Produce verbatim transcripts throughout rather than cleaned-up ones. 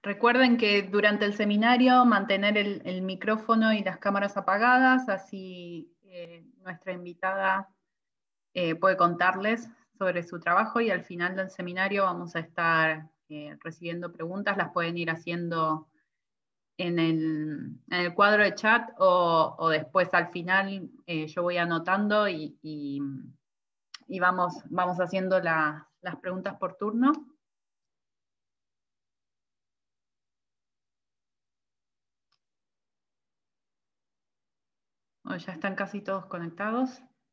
Recuerden que durante el seminario mantener el, el micrófono y las cámaras apagadas, así eh, nuestra invitada eh, puede contarles sobre su trabajo, y al final del seminario vamos a estar eh, recibiendo preguntas. Las pueden ir haciendo en el, en el cuadro de chat o, o después al final eh, yo voy anotando y, y, y vamos, vamos haciendo la, las preguntas por turno. Oh, ya están casi todos conectados.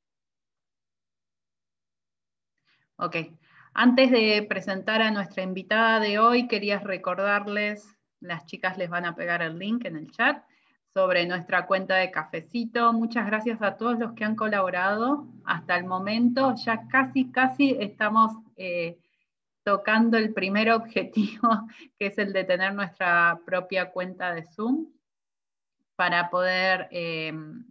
Ok. Antes de presentar a nuestra invitada de hoy, quería recordarles, las chicas les van a pegar el link en el chat, sobre nuestra cuenta de Cafecito. Muchas gracias a todos los que han colaborado hasta el momento. Ya casi, casi estamos eh, tocando el primer objetivo, que es el de tener nuestra propia cuenta de Zoom, para poder eh,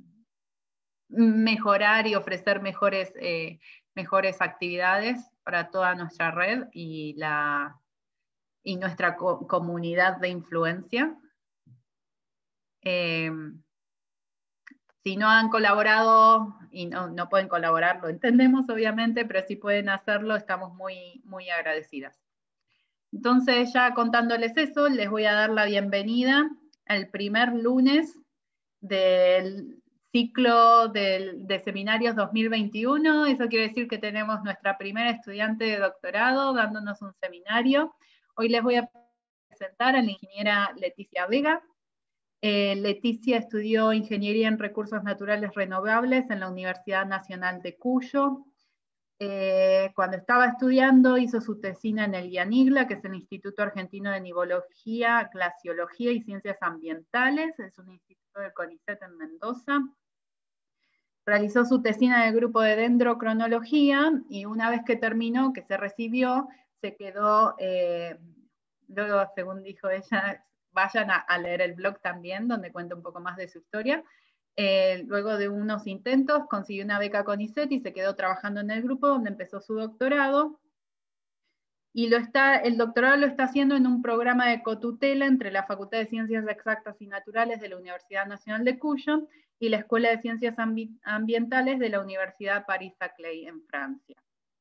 mejorar y ofrecer mejores, eh, mejores actividades para toda nuestra red y, la, y nuestra co comunidad de influencia. Eh, si no han colaborado y no, no pueden colaborar, lo entendemos obviamente, pero si pueden hacerlo, estamos muy, muy agradecidas. Entonces, ya contándoles eso, les voy a dar la bienvenida al primer lunes del ciclo de, de seminarios dos mil veintiuno. Eso quiere decir que tenemos nuestra primera estudiante de doctorado dándonos un seminario. Hoy les voy a presentar a la ingeniera Leticia Vega. Eh, Leticia estudió Ingeniería en Recursos Naturales Renovables en la Universidad Nacional de Cuyo. Eh, cuando estaba estudiando hizo su tesina en el IANIGLA, que es el Instituto Argentino de Nivología, Glaciología y Ciencias Ambientales, es un instituto del CONICET en Mendoza. Realizó su tesina en el grupo de dendrocronología y una vez que terminó, que se recibió, se quedó, eh, luego según dijo ella, vayan a, a leer el blog también, donde cuenta un poco más de su historia. Eh, luego de unos intentos consiguió una beca CONICET y se quedó trabajando en el grupo donde empezó su doctorado. Y lo está, el doctorado lo está haciendo en un programa de cotutela entre la Facultad de Ciencias Exactas y Naturales de la Universidad Nacional de Cuyo y la Escuela de Ciencias Ambi Ambientales de la Universidad Paris-Saclay en Francia.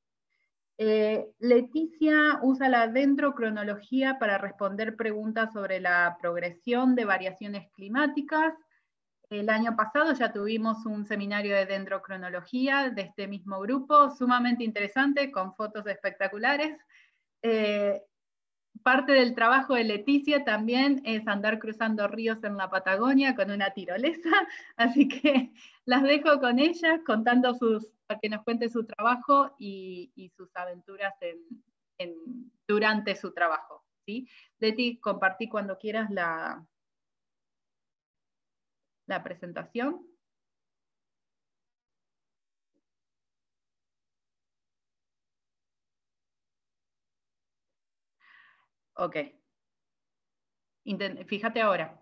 Eh, Leticia usa la dendrocronología para responder preguntas sobre la progresión de variaciones climáticas. El año pasado ya tuvimos un seminario de dendrocronología de este mismo grupo, sumamente interesante, con fotos espectaculares. Eh, parte del trabajo de Leticia también es andar cruzando ríos en la Patagonia con una tirolesa, así que las dejo con ellas contando sus, para que nos cuente su trabajo y, y sus aventuras en, en, durante su trabajo, ¿sí? Leti, compartí cuando quieras la, la presentación. Ok. Intent- fíjate ahora.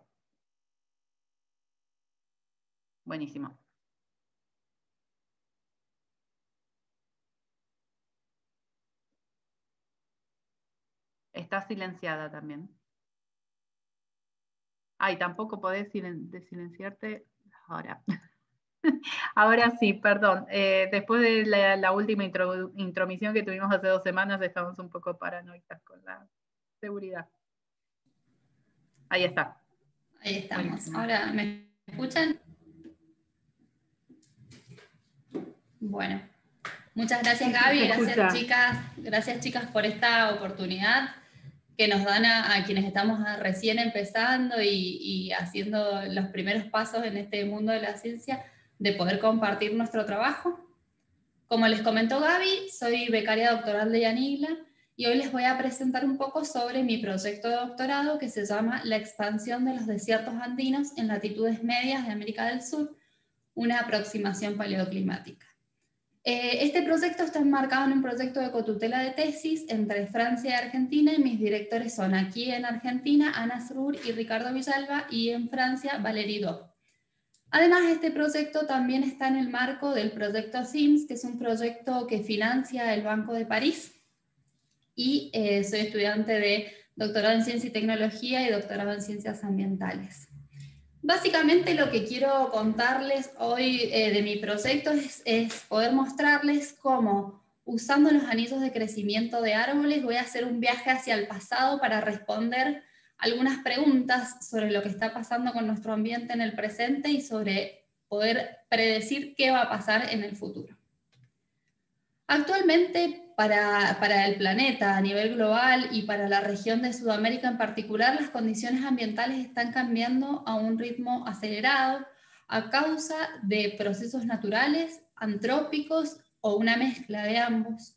Buenísimo. Está silenciada también. Ay, tampoco podés silen desilenciarte ahora. Ahora sí, perdón. Eh, después de la, la última intro intromisión que tuvimos hace dos semanas, estamos un poco paranoicas con la seguridad. Ahí está. Ahí estamos. Buenísimo. Ahora, ¿me escuchan? Bueno, muchas gracias, Gaby. Gracias, chicas. Gracias, chicas, por esta oportunidad que nos dan a, a quienes estamos recién empezando y, y haciendo los primeros pasos en este mundo de la ciencia, de poder compartir nuestro trabajo. Como les comentó Gaby, soy becaria doctoral de IANIGLA y hoy les voy a presentar un poco sobre mi proyecto de doctorado que se llama La expansión de los desiertos andinos en latitudes medias de América del Sur, una aproximación paleoclimática. Eh, este proyecto está enmarcado en un proyecto de cotutela de tesis entre Francia y Argentina, y mis directores son aquí en Argentina, Ana Srur y Ricardo Villalba, y en Francia, Valérie Do. Además, este proyecto también está en el marco del proyecto C I M S, que es un proyecto que financia el Banco de París, y eh, soy estudiante de doctorado en Ciencia y Tecnología y doctorado en Ciencias Ambientales. Básicamente lo que quiero contarles hoy eh, de mi proyecto es, es poder mostrarles cómo, usando los anillos de crecimiento de árboles, voy a hacer un viaje hacia el pasado para responder algunas preguntas sobre lo que está pasando con nuestro ambiente en el presente y sobre poder predecir qué va a pasar en el futuro. Actualmente, para, para el planeta a nivel global y para la región de Sudamérica en particular, las condiciones ambientales están cambiando a un ritmo acelerado a causa de procesos naturales, antrópicos o una mezcla de ambos.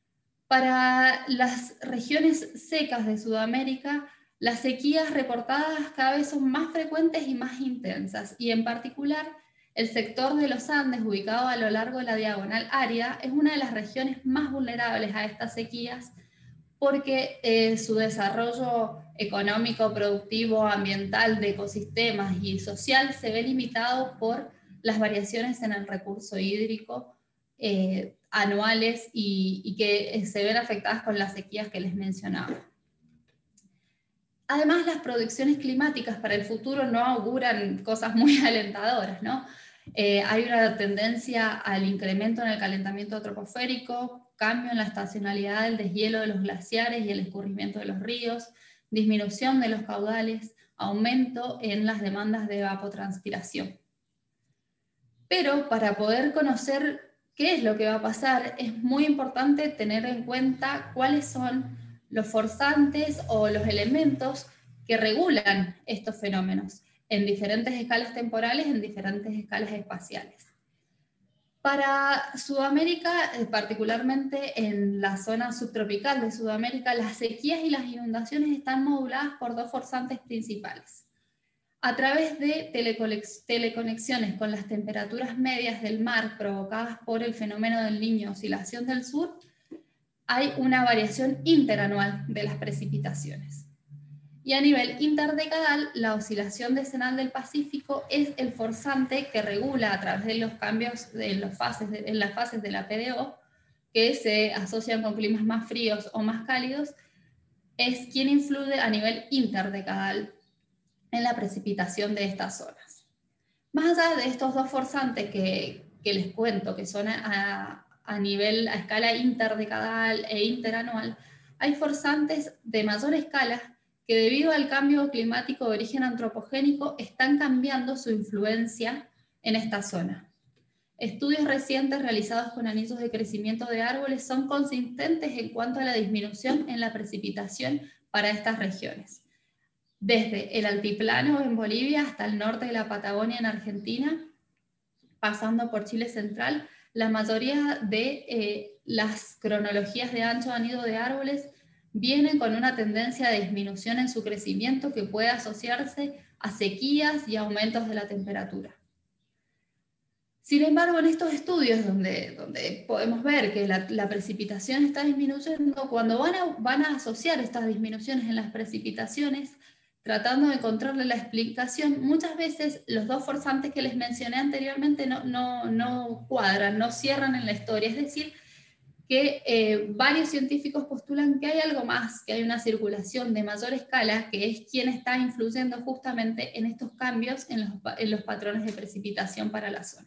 Para las regiones secas de Sudamérica, las sequías reportadas cada vez son más frecuentes y más intensas, y en particular, el sector de los Andes, ubicado a lo largo de la diagonal árida, es una de las regiones más vulnerables a estas sequías porque eh, su desarrollo económico, productivo, ambiental, de ecosistemas y social se ve limitado por las variaciones en el recurso hídrico eh, anuales y, y que se ven afectadas con las sequías que les mencionaba. Además, las predicciones climáticas para el futuro no auguran cosas muy alentadoras, ¿no? Eh, hay una tendencia al incremento en el calentamiento troposférico, cambio en la estacionalidad del deshielo de los glaciares y el escurrimiento de los ríos, disminución de los caudales, aumento en las demandas de evapotranspiración. Pero para poder conocer qué es lo que va a pasar, es muy importante tener en cuenta cuáles son los forzantes o los elementos que regulan estos fenómenos en diferentes escalas temporales, en diferentes escalas espaciales. Para Sudamérica, particularmente en la zona subtropical de Sudamérica, las sequías y las inundaciones están moduladas por dos forzantes principales. A través de teleconexiones con las temperaturas medias del mar provocadas por el fenómeno del Niño, oscilación del sur, hay una variación interanual de las precipitaciones. Y a nivel interdecadal, la oscilación decenal del Pacífico es el forzante que regula a través de los cambios en, los fases de, en las fases de la P D O, que se asocian con climas más fríos o más cálidos, es quien influye a nivel interdecadal en la precipitación de estas zonas. Más allá de estos dos forzantes que, que les cuento, que son a, a nivel, a escala interdecadal e interanual, hay forzantes de mayor escala que debido al cambio climático de origen antropogénico están cambiando su influencia en esta zona. Estudios recientes realizados con anillos de crecimiento de árboles son consistentes en cuanto a la disminución en la precipitación para estas regiones. Desde el altiplano en Bolivia hasta el norte de la Patagonia en Argentina, pasando por Chile central, la mayoría de eh, las cronologías de ancho de anillo de árboles vienen con una tendencia de disminución en su crecimiento que puede asociarse a sequías y aumentos de la temperatura. Sin embargo, en estos estudios donde, donde podemos ver que la, la precipitación está disminuyendo, cuando van a, van a asociar estas disminuciones en las precipitaciones, tratando de encontrarle la explicación, muchas veces los dos forzantes que les mencioné anteriormente no, no, no cuadran, no cierran en la historia. Es decir, que eh, varios científicos postulan que hay algo más, que hay una circulación de mayor escala, que es quien está influyendo justamente en estos cambios en los, en los patrones de precipitación para la zona.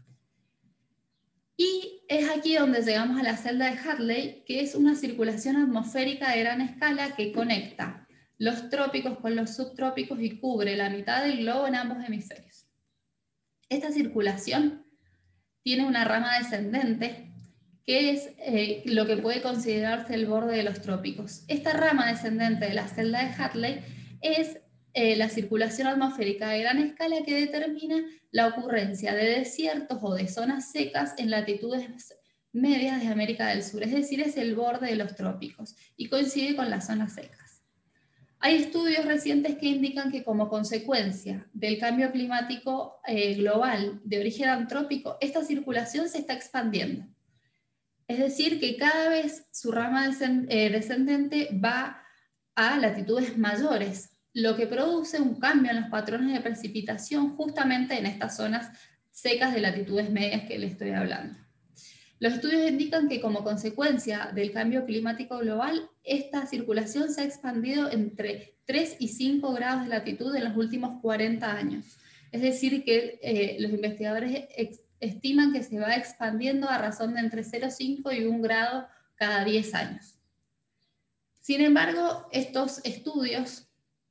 Y es aquí donde llegamos a la celda de Hadley, que es una circulación atmosférica de gran escala que conecta los trópicos con los subtrópicos y cubre la mitad del globo en ambos hemisferios. Esta circulación tiene una rama descendente, que es eh, lo que puede considerarse el borde de los trópicos. Esta rama descendente de la celda de Hadley es eh, la circulación atmosférica de gran escala que determina la ocurrencia de desiertos o de zonas secas en latitudes medias de América del Sur, es decir, es el borde de los trópicos y coincide con las zonas secas. Hay estudios recientes que indican que como consecuencia del cambio climático eh, global de origen antrópico, esta circulación se está expandiendo. Es decir, que cada vez su rama descendente va a latitudes mayores, lo que produce un cambio en los patrones de precipitación justamente en estas zonas secas de latitudes medias que le estoy hablando. Los estudios indican que como consecuencia del cambio climático global, esta circulación se ha expandido entre tres y cinco grados de latitud en los últimos cuarenta años. Es decir, que eh, los investigadores estiman que se va expandiendo a razón de entre cero coma cinco y un grado cada diez años. Sin embargo, estos estudios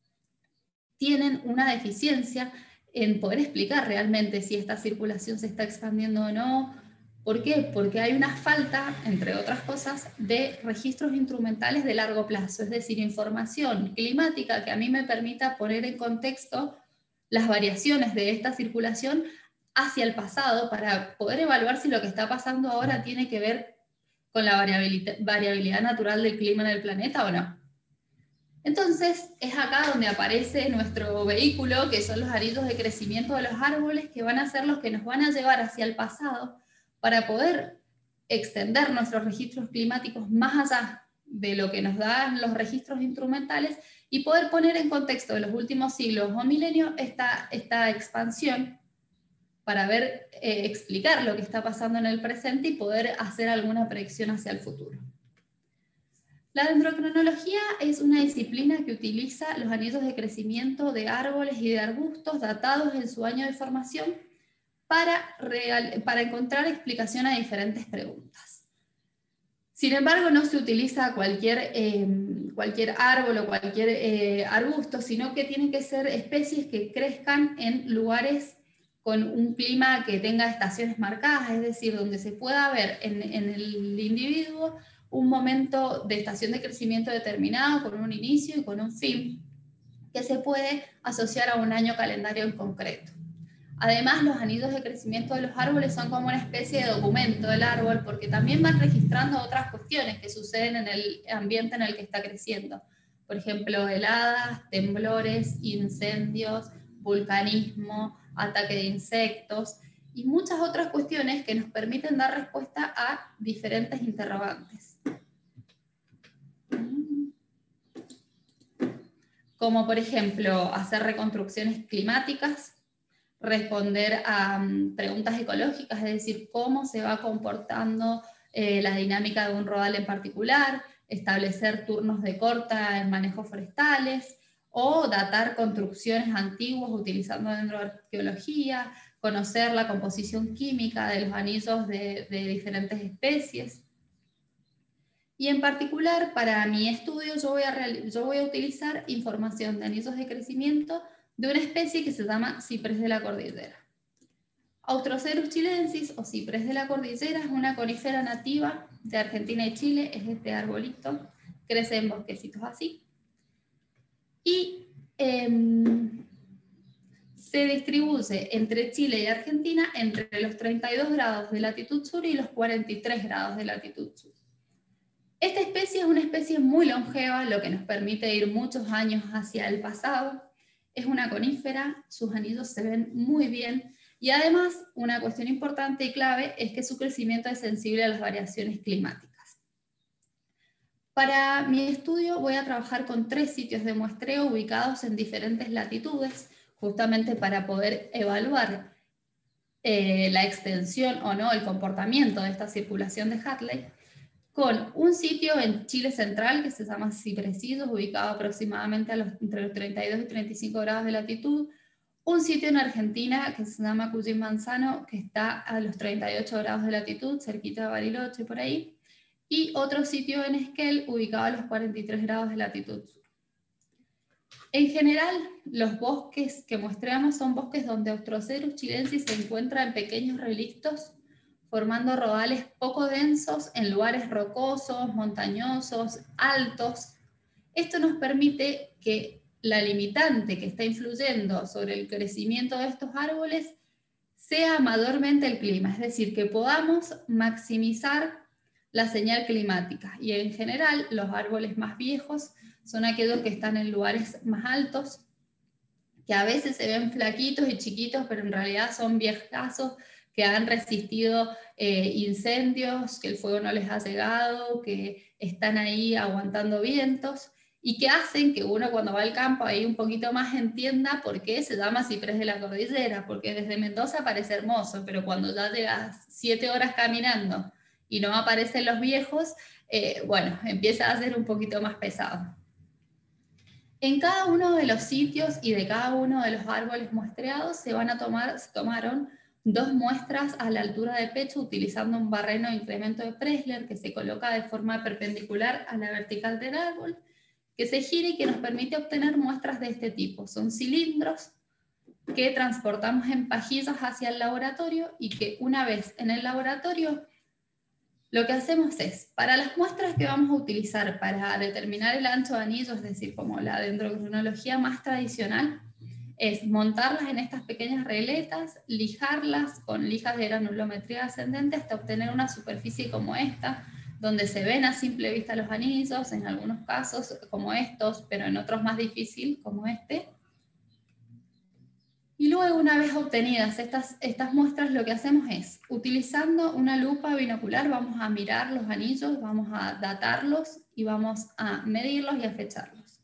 tienen una deficiencia en poder explicar realmente si esta circulación se está expandiendo o no. ¿Por qué? Porque hay una falta, entre otras cosas, de registros instrumentales de largo plazo, es decir, información climática que a mí me permita poner en contexto las variaciones de esta circulación hacia el pasado para poder evaluar si lo que está pasando ahora tiene que ver con la variabilidad, variabilidad natural del clima en el planeta o no. Entonces, es acá donde aparece nuestro vehículo, que son los anillos de crecimiento de los árboles, que van a ser los que nos van a llevar hacia el pasado para poder extender nuestros registros climáticos más allá de lo que nos dan los registros instrumentales y poder poner en contexto de los últimos siglos o milenios esta, esta expansión para ver, eh, explicar lo que está pasando en el presente y poder hacer alguna predicción hacia el futuro. La dendrocronología es una disciplina que utiliza los anillos de crecimiento de árboles y de arbustos datados en su año de formación para, real, para encontrar explicación a diferentes preguntas. Sin embargo, no se utiliza cualquier, eh, cualquier árbol o cualquier eh, arbusto, sino que tienen que ser especies que crezcan en lugares con un clima que tenga estaciones marcadas, es decir, donde se pueda ver en, en el individuo un momento de estación de crecimiento determinado, con un inicio y con un fin, que se puede asociar a un año calendario en concreto. Además, los anillos de crecimiento de los árboles son como una especie de documento del árbol, porque también van registrando otras cuestiones que suceden en el ambiente en el que está creciendo. Por ejemplo, heladas, temblores, incendios, vulcanismo, ataque de insectos, y muchas otras cuestiones que nos permiten dar respuesta a diferentes interrogantes. Como por ejemplo, hacer reconstrucciones climáticas, responder a um, preguntas ecológicas, es decir, cómo se va comportando eh, la dinámica de un rodal en particular, establecer turnos de corta en manejos forestales, o datar construcciones antiguas utilizando dendroarqueología, conocer la composición química de los anillos de, de diferentes especies. Y en particular, para mi estudio, yo voy, a yo voy a utilizar información de anillos de crecimiento de una especie que se llama ciprés de la cordillera. Autrocerus chilensis, o ciprés de la cordillera, es una conífera nativa de Argentina y Chile, es este arbolito, crece en bosquecitos así. Y eh, se distribuye entre Chile y Argentina entre los treinta y dos grados de latitud sur y los cuarenta y tres grados de latitud sur. Esta especie es una especie muy longeva, lo que nos permite ir muchos años hacia el pasado. Es una conífera, sus anillos se ven muy bien, y además una cuestión importante y clave es que su crecimiento es sensible a las variaciones climáticas. Para mi estudio voy a trabajar con tres sitios de muestreo ubicados en diferentes latitudes, justamente para poder evaluar eh, la extensión o no, el comportamiento de esta circulación de Hadley, con un sitio en Chile central que se llama Cipresillos, ubicado aproximadamente a los, entre los treinta y dos y treinta y cinco grados de latitud, un sitio en Argentina que se llama Cuyín Manzano, que está a los treinta y ocho grados de latitud, cerquita de Bariloche, por ahí, y otro sitio en Esquel, ubicado a los cuarenta y tres grados de latitud sur. En general, los bosques que muestreamos son bosques donde Autrocerus chilensis se encuentra en pequeños relictos, formando rodales poco densos en lugares rocosos, montañosos, altos. Esto nos permite que la limitante que está influyendo sobre el crecimiento de estos árboles sea mayormente el clima, es decir, que podamos maximizar la señal climática. Y en general, los árboles más viejos son aquellos que están en lugares más altos, que a veces se ven flaquitos y chiquitos, pero en realidad son viejazos que han resistido eh, incendios, que el fuego no les ha llegado, que están ahí aguantando vientos, y que hacen que uno cuando va al campo ahí un poquito más entienda por qué se llama ciprés de la cordillera, porque desde Mendoza parece hermoso, pero cuando ya llegas siete horas caminando y no aparecen los viejos, eh, bueno, empieza a ser un poquito más pesado. En cada uno de los sitios y de cada uno de los árboles muestreados se van a tomar, se tomaron dos muestras a la altura de pecho utilizando un barreno de incremento de Pressler que se coloca de forma perpendicular a la vertical del árbol, que se gira y que nos permite obtener muestras de este tipo. Son cilindros que transportamos en pajillas hacia el laboratorio y que una vez en el laboratorio lo que hacemos es, para las muestras que vamos a utilizar para determinar el ancho de anillo, es decir, como la dendrocronología más tradicional, es montarlas en estas pequeñas regletas, lijarlas con lijas de granulometría ascendente hasta obtener una superficie como esta, donde se ven a simple vista los anillos, en algunos casos como estos, pero en otros más difícil, como este. Y luego, una vez obtenidas estas, estas muestras, lo que hacemos es, utilizando una lupa binocular, vamos a mirar los anillos, vamos a datarlos y vamos a medirlos y a fecharlos.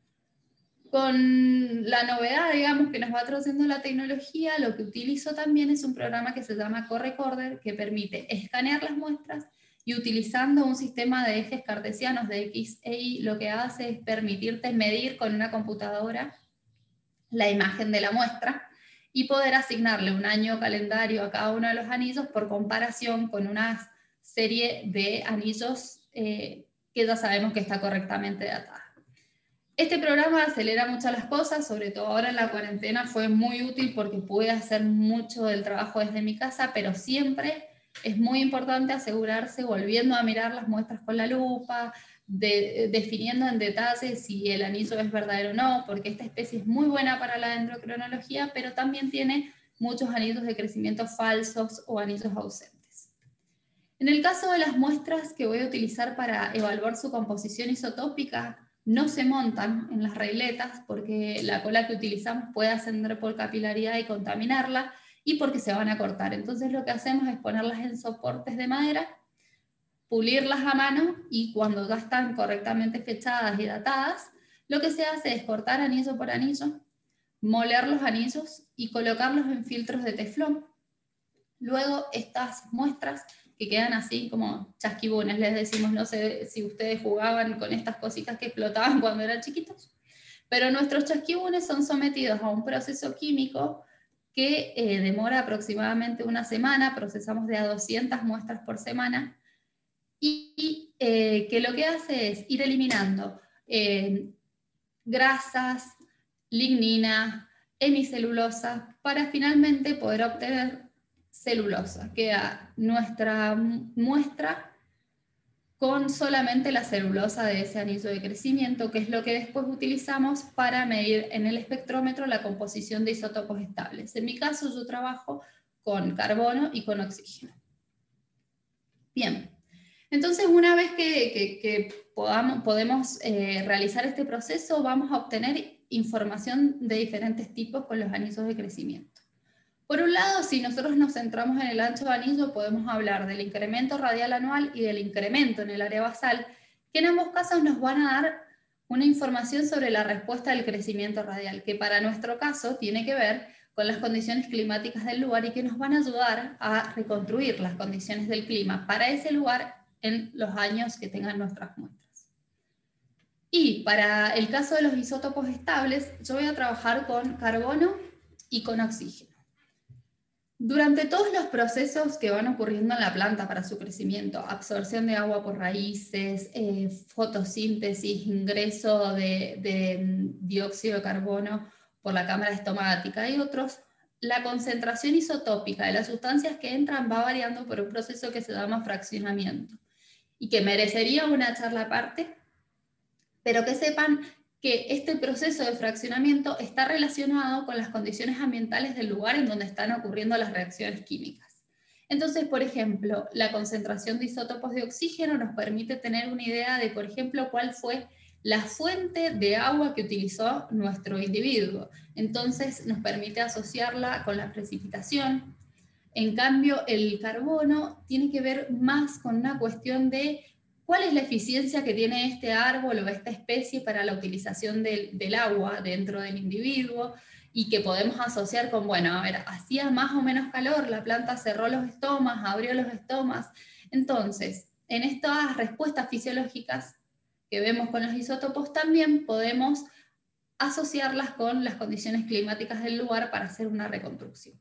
Con la novedad, digamos, que nos va trayendo la tecnología, lo que utilizo también es un programa que se llama CoRecorder, que permite escanear las muestras y utilizando un sistema de ejes cartesianos de X e Y, lo que hace es permitirte medir con una computadora la imagen de la muestra y poder asignarle un año calendario a cada uno de los anillos por comparación con una serie de anillos eh, que ya sabemos que está correctamente datada. Este programa acelera mucho las cosas, sobre todo ahora en la cuarentena fue muy útil porque pude hacer mucho del trabajo desde mi casa, pero siempre es muy importante asegurarse, volviendo a mirar las muestras con la lupa, de, definiendo en detalle si el anillo es verdadero o no, porque esta especie es muy buena para la dendrocronología, pero también tiene muchos anillos de crecimiento falsos o anillos ausentes. En el caso de las muestras que voy a utilizar para evaluar su composición isotópica, no se montan en las regletas porque la cola que utilizamos puede ascender por capilaridad y contaminarla, y porque se van a cortar. Entonces lo que hacemos es ponerlas en soportes de madera, pulirlas a mano, y cuando ya están correctamente fechadas y datadas, lo que se hace es cortar anillo por anillo, moler los anillos y colocarlos en filtros de teflón. Luego estas muestras que quedan así como chasquibunes, les decimos, no sé si ustedes jugaban con estas cositas que explotaban cuando eran chiquitos, pero nuestros chasquibunes son sometidos a un proceso químico que eh, demora aproximadamente una semana, procesamos de a doscientas muestras por semana, y eh, que lo que hace es ir eliminando eh, grasas, lignina, hemicelulosa, para finalmente poder obtener celulosa. Queda nuestra muestra con solamente la celulosa de ese anillo de crecimiento, que es lo que después utilizamos para medir en el espectrómetro la composición de isótopos estables. En mi caso yo trabajo con carbono y con oxígeno. Bien, entonces una vez que, que, que podamos, podemos eh, realizar este proceso, vamos a obtener información de diferentes tipos con los anillos de crecimiento. Por un lado, si nosotros nos centramos en el ancho de anillo, podemos hablar del incremento radial anual y del incremento en el área basal, que en ambos casos nos van a dar una información sobre la respuesta del crecimiento radial, que para nuestro caso tiene que ver con las condiciones climáticas del lugar y que nos van a ayudar a reconstruir las condiciones del clima para ese lugar en los años que tengan nuestras muestras. Y para el caso de los isótopos estables, yo voy a trabajar con carbono y con oxígeno. Durante todos los procesos que van ocurriendo en la planta para su crecimiento, absorción de agua por raíces, eh, fotosíntesis, ingreso de, de dióxido de carbono por la cámara estomática y otros, la concentración isotópica de las sustancias que entran va variando por un proceso que se llama fraccionamiento y que merecería una charla aparte, pero que sepan que este proceso de fraccionamiento está relacionado con las condiciones ambientales del lugar en donde están ocurriendo las reacciones químicas. Entonces, por ejemplo, la concentración de isótopos de oxígeno nos permite tener una idea de, por ejemplo, cuál fue la fuente de agua que utilizó nuestro individuo. Entonces, nos permite asociarla con la precipitación. En cambio, el carbono tiene que ver más con una cuestión de ¿cuál es la eficiencia que tiene este árbol o esta especie para la utilización del, del agua dentro del individuo? Y que podemos asociar con, bueno, a ver, hacía más o menos calor, la planta cerró los estomas, abrió los estomas, Entonces, en estas respuestas fisiológicas que vemos con los isótopos, también podemos asociarlas con las condiciones climáticas del lugar para hacer una reconstrucción.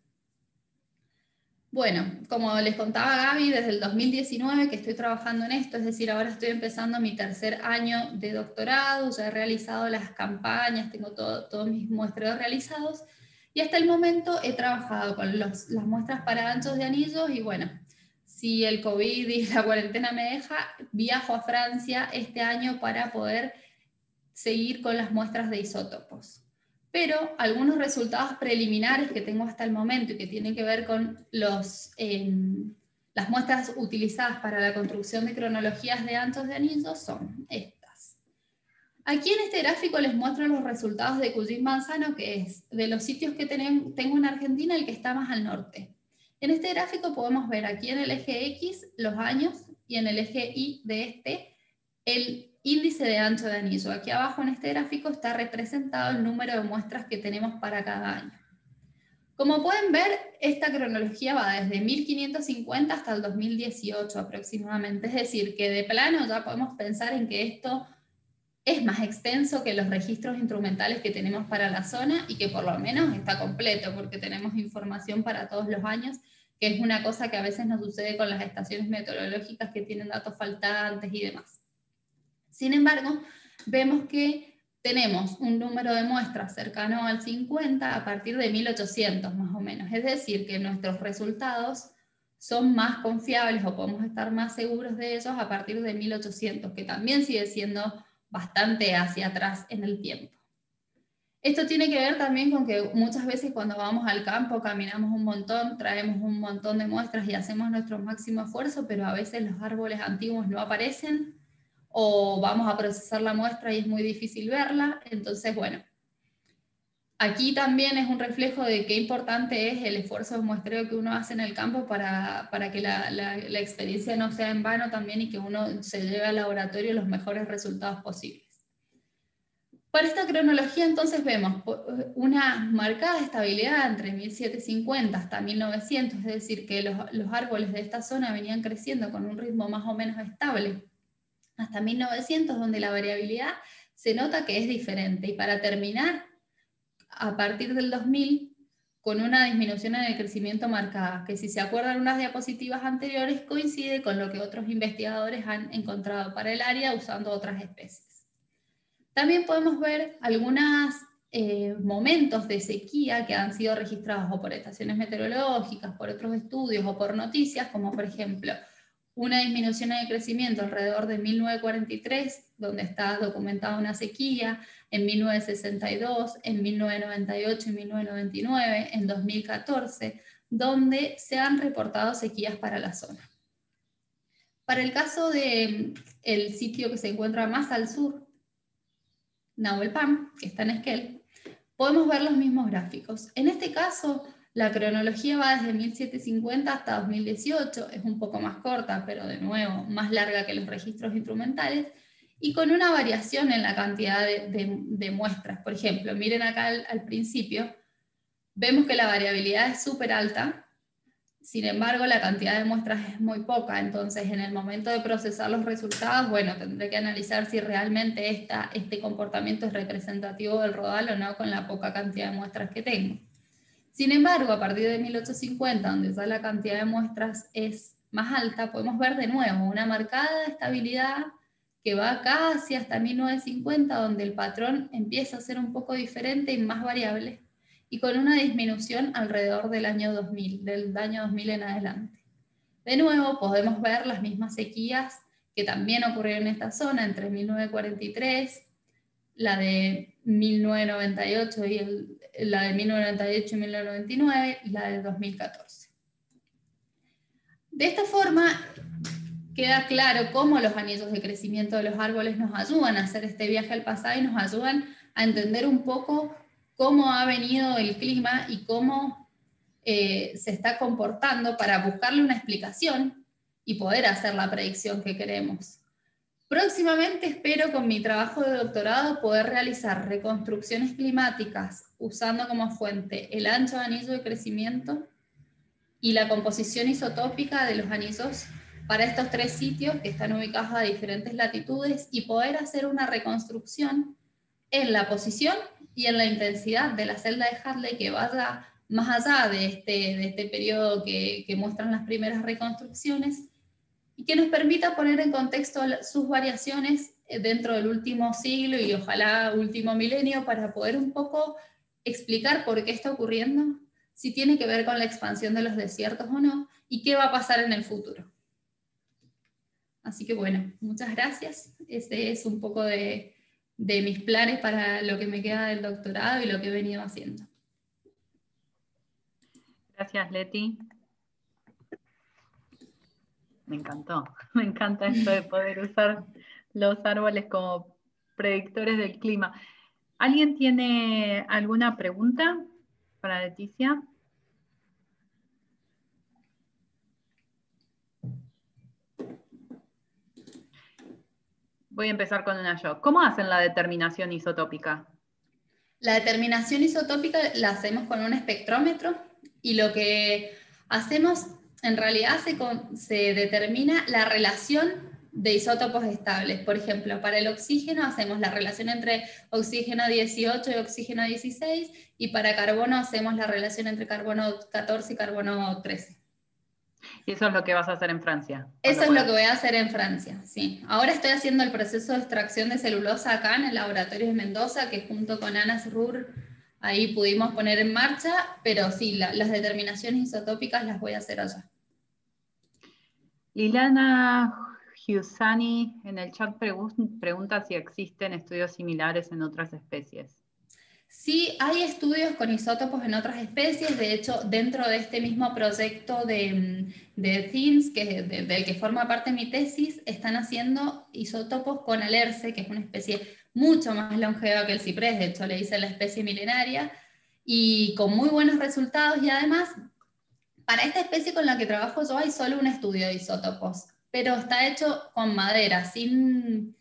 Bueno, como les contaba Gaby, desde el dos mil diecinueve que estoy trabajando en esto, es decir, ahora estoy empezando mi tercer año de doctorado, ya he realizado las campañas, tengo todo, todos mis muestreos realizados, y hasta el momento he trabajado con los, las muestras para anchos de anillos, y bueno, si el COVID y la cuarentena me deja, viajo a Francia este año para poder seguir con las muestras de isótopos. Pero algunos resultados preliminares que tengo hasta el momento y que tienen que ver con los, eh, las muestras utilizadas para la construcción de cronologías de anchos de anillos son estas. Aquí en este gráfico les muestro los resultados de Cugin Manzano, que es de los sitios que tengo en Argentina el que está más al norte. En este gráfico podemos ver aquí en el eje X los años y en el eje Y de este el índice de ancho de anillo. Aquí abajo en este gráfico está representado el número de muestras que tenemos para cada año. Como pueden ver, esta cronología va desde mil quinientos cincuenta hasta el dos mil dieciocho aproximadamente, es decir, que de plano ya podemos pensar en que esto es más extenso que los registros instrumentales que tenemos para la zona y que por lo menos está completo, porque tenemos información para todos los años, que es una cosa que a veces nos sucede con las estaciones meteorológicas que tienen datos faltantes y demás. Sin embargo, vemos que tenemos un número de muestras cercano al cincuenta a partir de mil ochocientos más o menos. Es decir, que nuestros resultados son más confiables o podemos estar más seguros de ellos a partir de mil ochocientos, que también sigue siendo bastante hacia atrás en el tiempo. Esto tiene que ver también con que muchas veces cuando vamos al campo caminamos un montón, traemos un montón de muestras y hacemos nuestro máximo esfuerzo, pero a veces los árboles antiguos no aparecen, o vamos a procesar la muestra y es muy difícil verla. Entonces, bueno, aquí también es un reflejo de qué importante es el esfuerzo de muestreo que uno hace en el campo para, para que la, la, la experiencia no sea en vano también y que uno se lleve al laboratorio los mejores resultados posibles. Para esta cronología entonces vemos una marcada estabilidad entre mil setecientos cincuenta hasta mil novecientos, es decir, que los, los árboles de esta zona venían creciendo con un ritmo más o menos estable hasta mil novecientos, donde la variabilidad se nota que es diferente. Y para terminar, a partir del dos mil, con una disminución en el crecimiento marcada, que si se acuerdan unas diapositivas anteriores, coincide con lo que otros investigadores han encontrado para el área usando otras especies. También podemos ver algunos eh, momentos de sequía que han sido registrados o por estaciones meteorológicas, por otros estudios o por noticias, como por ejemplo, una disminución en el crecimiento alrededor de mil novecientos cuarenta y tres, donde está documentada una sequía, en mil novecientos sesenta y dos, en mil novecientos noventa y ocho y mil novecientos noventa y nueve, en dos mil catorce, donde se han reportado sequías para la zona. Para el caso del sitio que se encuentra más al sur, Nahuel Pan, que está en Esquel, podemos ver los mismos gráficos. En este caso, la cronología va desde mil setecientos cincuenta hasta dos mil dieciocho, es un poco más corta, pero de nuevo más larga que los registros instrumentales, y con una variación en la cantidad de, de, de muestras. Por ejemplo, miren acá al, al principio, vemos que la variabilidad es súper alta, sin embargo la cantidad de muestras es muy poca, entonces en el momento de procesar los resultados, bueno, tendré que analizar si realmente esta, este comportamiento es representativo del rodal o no con la poca cantidad de muestras que tengo. Sin embargo, a partir de mil ochocientos cincuenta, donde ya la cantidad de muestras es más alta, podemos ver de nuevo una marcada estabilidad que va casi hasta mil novecientos cincuenta, donde el patrón empieza a ser un poco diferente y más variable, y con una disminución alrededor del año dos mil, del año dos mil en adelante. De nuevo, podemos ver las mismas sequías que también ocurrieron en esta zona entre mil novecientos cuarenta y tres, la de mil novecientos noventa y ocho y el, la de mil novecientos noventa y ocho y mil novecientos noventa y nueve y la de dos mil catorce. De esta forma queda claro cómo los anillos de crecimiento de los árboles nos ayudan a hacer este viaje al pasado y nos ayudan a entender un poco cómo ha venido el clima y cómo eh, se está comportando para buscarle una explicación y poder hacer la predicción que queremos. Próximamente espero con mi trabajo de doctorado poder realizar reconstrucciones climáticas usando como fuente el ancho de anillo de crecimiento y la composición isotópica de los anillos para estos tres sitios que están ubicados a diferentes latitudes y poder hacer una reconstrucción en la posición y en la intensidad de la celda de Hadley que vaya más allá de este, de este periodo que, que muestran las primeras reconstrucciones y que nos permita poner en contexto sus variaciones dentro del último siglo y ojalá último milenio para poder un poco explicar por qué está ocurriendo, si tiene que ver con la expansión de los desiertos o no, y qué va a pasar en el futuro. Así que bueno, muchas gracias. Ese es un poco de, de mis planes para lo que me queda del doctorado y lo que he venido haciendo. Gracias, Leti. Me encantó, me encanta esto de poder usar los árboles como predictores del clima. ¿Alguien tiene alguna pregunta para Leticia? Voy a empezar con una yo. ¿Cómo hacen la determinación isotópica? La determinación isotópica la hacemos con un espectrómetro y lo que hacemos en realidad se, con, se determina la relación de isótopos estables. Por ejemplo, para el oxígeno hacemos la relación entre oxígeno dieciocho y oxígeno dieciséis y para carbono hacemos la relación entre carbono catorce y carbono trece. Y eso es lo que vas a hacer en Francia. Eso es lo que voy a hacer en Francia, sí. Ahora estoy haciendo el proceso de extracción de celulosa acá en el laboratorio de Mendoza, que junto con Ana Srur ahí pudimos poner en marcha, pero sí, la, las determinaciones isotópicas las voy a hacer allá. Liliana Giussani en el chat pregunta si existen estudios similares en otras especies. Sí, hay estudios con isótopos en otras especies. De hecho, dentro de este mismo proyecto de, de THINS, que, de, del que forma parte mi tesis, están haciendo isótopos con alerce, que es una especie mucho más longeva que el ciprés, de hecho le dicen la especie milenaria, y con muy buenos resultados, y además, para esta especie con la que trabajo yo hay solo un estudio de isótopos, pero está hecho con madera, sin...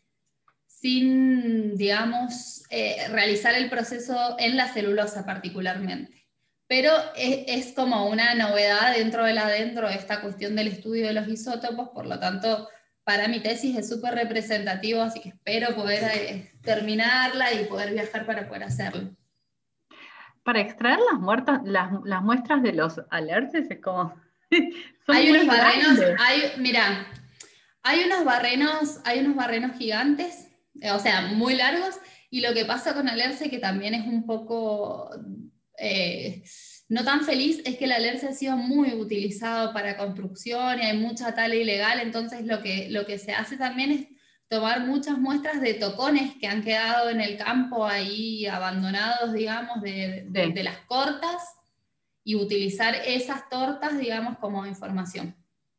sin, digamos, eh, realizar el proceso en la celulosa particularmente. Pero es, es como una novedad dentro de la dentro de esta cuestión del estudio de los isótopos, por lo tanto, para mi tesis es súper representativo, así que espero poder eh, terminarla y poder viajar para poder hacerlo. Para extraer las, muertas, las, las muestras de los alerces es como... son hay muy unos barrenos, grandes. hay, mira, hay unos barrenos, hay unos barrenos gigantes, o sea, muy largos, y lo que pasa con alerce, que también es un poco eh, no tan feliz, es que el alerce ha sido muy utilizado para construcción y hay mucha tala ilegal, entonces lo que, lo que se hace también es tomar muchas muestras de tocones que han quedado en el campo ahí abandonados, digamos, de, de, sí. de las cortas, y utilizar esas tortas, digamos, como información.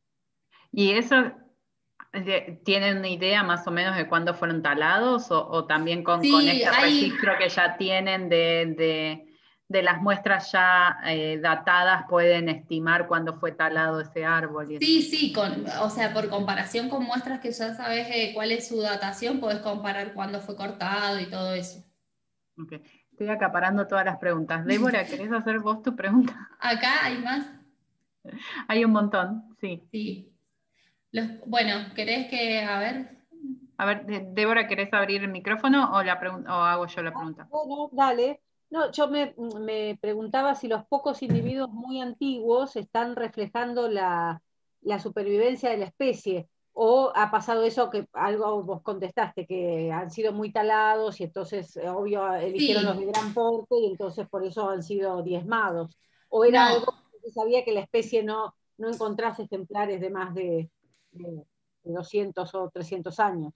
Y eso... ¿Tienen una idea más o menos de cuándo fueron talados o, o también con, sí, con este hay... registro que ya tienen de, de, de las muestras ya eh, datadas pueden estimar cuándo fue talado ese árbol? Y sí, eso? sí, con, o sea, por comparación con muestras que ya sabes eh, cuál es su datación, podés comparar cuándo fue cortado y todo eso. Okay. Estoy acaparando todas las preguntas. Débora, ¿querés hacer vos tu pregunta? Acá hay más. Hay un montón, sí. Sí. Los, bueno, ¿querés que, a ver? A ver, Débora, ¿querés abrir el micrófono o, la o hago yo la pregunta? Ah, bueno, dale. No, yo me, me preguntaba si los pocos individuos muy antiguos están reflejando la, la supervivencia de la especie, o ha pasado eso que algo vos contestaste, que han sido muy talados y entonces, obvio, eligieron sí. los de gran porte y entonces por eso han sido diezmados. O era no. algo que sabía que la especie no, no encontrase ejemplares de más de, de, de doscientos o trescientos años.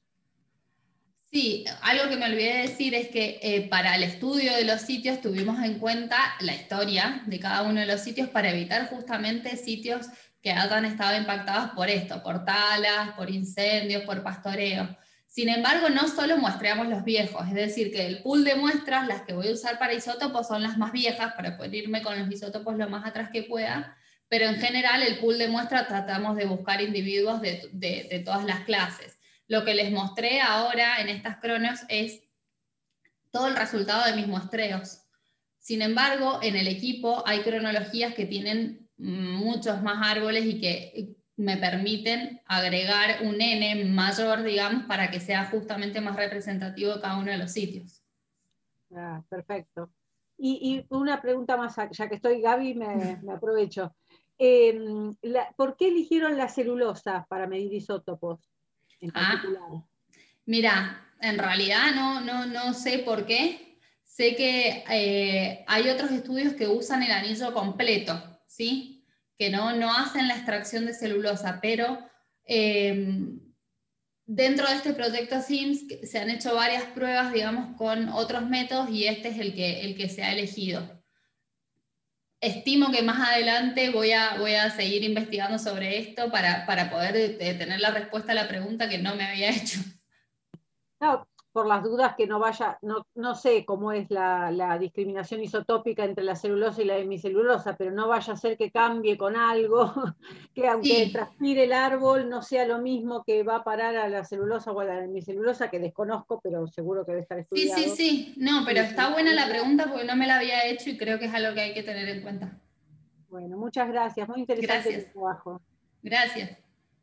Sí, algo que me olvidé de decir es que eh, para el estudio de los sitios tuvimos en cuenta la historia de cada uno de los sitios para evitar justamente sitios que hayan estado impactados por esto, por talas, por incendios, por pastoreo. Sin embargo, no solo muestreamos los viejos, es decir, que el pool de muestras, las que voy a usar para isótopos son las más viejas, para poder irme con los isótopos lo más atrás que pueda, pero en general el pool de muestras tratamos de buscar individuos de, de, de todas las clases. Lo que les mostré ahora en estas cronos es todo el resultado de mis muestreos. Sin embargo, en el equipo hay cronologías que tienen muchos más árboles y que me permiten agregar un N mayor, digamos, para que sea justamente más representativo de cada uno de los sitios. Ah, perfecto. Y, y una pregunta más, ya que estoy, Gaby, me, me aprovecho. Eh, la, ¿Por qué eligieron la celulosa para medir isótopos en particular? Ah, mira, en realidad no, no, no sé por qué. Sé que eh, hay otros estudios que usan el anillo completo, ¿sí? Que no, no hacen la extracción de celulosa, pero eh, dentro de este proyecto SIMS se han hecho varias pruebas, digamos, con otros métodos y este es el que, el que se ha elegido. Estimo que más adelante voy a, voy a seguir investigando sobre esto para, para poder eh, tener la respuesta a la pregunta que no me había hecho. No, por las dudas que no vaya, no, no sé cómo es la, la discriminación isotópica entre la celulosa y la hemicelulosa, pero no vaya a ser que cambie con algo, que aunque Sí. transpire el árbol no sea lo mismo que va a parar a la celulosa o a la hemicelulosa, que desconozco, pero seguro que debe estar Sí, sí, estudiado. sí. No, pero Sí, está sí, buena la sí. pregunta porque no me la había hecho y creo que es algo que hay que tener en cuenta. Bueno, muchas gracias, muy interesante Gracias. tu trabajo. Gracias.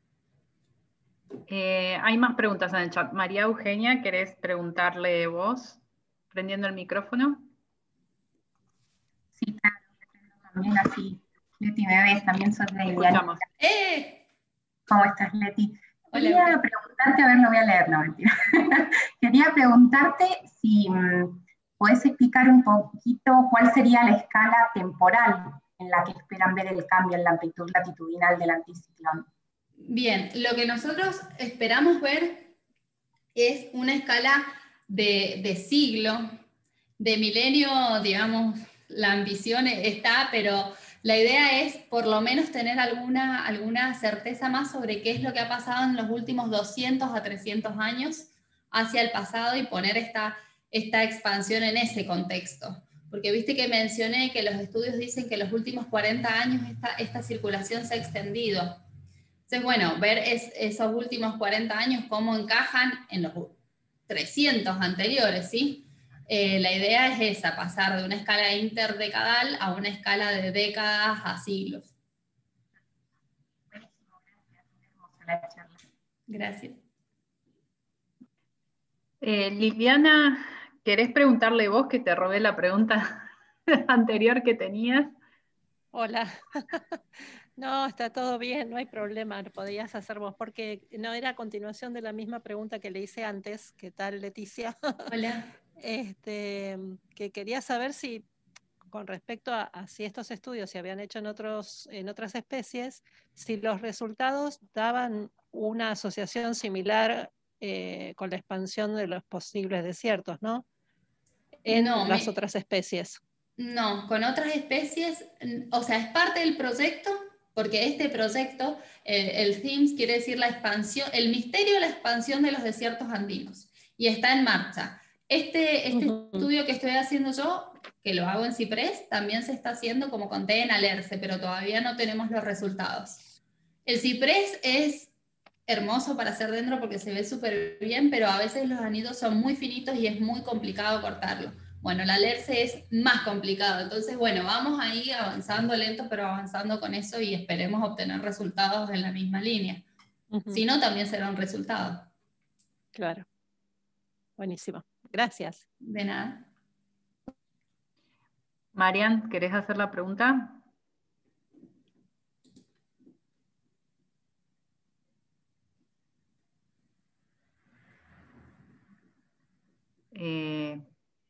Eh, hay más preguntas en el chat. María Eugenia, ¿querés preguntarle vos? Prendiendo el micrófono. Sí, claro, también así. Leti, me ves, también sos de Escuchamos. ¡Eh! ¿Cómo estás, Leti? Hola, Quería Eugenia. preguntarte, a ver, lo voy a leer, no, mentira. Quería preguntarte si mm, podés explicar un poquito cuál sería la escala temporal en la que esperan ver el cambio en la amplitud latitudinal del anticiclón. Bien, lo que nosotros esperamos ver es una escala de, de siglo, de milenio, digamos, la ambición está, pero la idea es por lo menos tener alguna, alguna certeza más sobre qué es lo que ha pasado en los últimos doscientos a trescientos años hacia el pasado y poner esta, esta expansión en ese contexto. Porque viste que mencioné que los estudios dicen que en los últimos cuarenta años esta, esta circulación se ha extendido. Entonces, bueno, ver es, esos últimos cuarenta años cómo encajan en los trescientos anteriores, ¿sí? Eh, la idea es esa, pasar de una escala interdecadal a una escala de décadas a siglos. Gracias. Eh, Liliana, ¿querés preguntarle vos que te robé la pregunta anterior que tenías? Hola. No, está todo bien, no hay problema, lo podías hacer vos, porque no era a continuación de la misma pregunta que le hice antes. ¿Qué tal, Leticia? Hola. Este, que quería saber si, con respecto a, a si estos estudios se habían hecho en, otros, en otras especies, si los resultados daban una asociación similar eh, con la expansión de los posibles desiertos, ¿no? En No, las me, otras especies. no, con otras especies, o sea, es parte del proyecto, porque este proyecto, el, el THIMS quiere decir la expansión, el misterio de la expansión de los desiertos andinos, y está en marcha. Este, este uh-huh. estudio que estoy haciendo yo, que lo hago en Ciprés, también se está haciendo, como conté, en Alerce, pero todavía no tenemos los resultados. El Ciprés es hermoso para hacer dentro porque se ve súper bien, pero a veces los anillos son muy finitos y es muy complicado cortarlo. Bueno, el Alerce es más complicado, entonces bueno, vamos ahí avanzando lento, pero avanzando con eso y esperemos obtener resultados en la misma línea. Uh-huh. Si no, también será un resultado. Claro. Buenísimo. Gracias. De nada. Marian, ¿querés hacer la pregunta? Eh,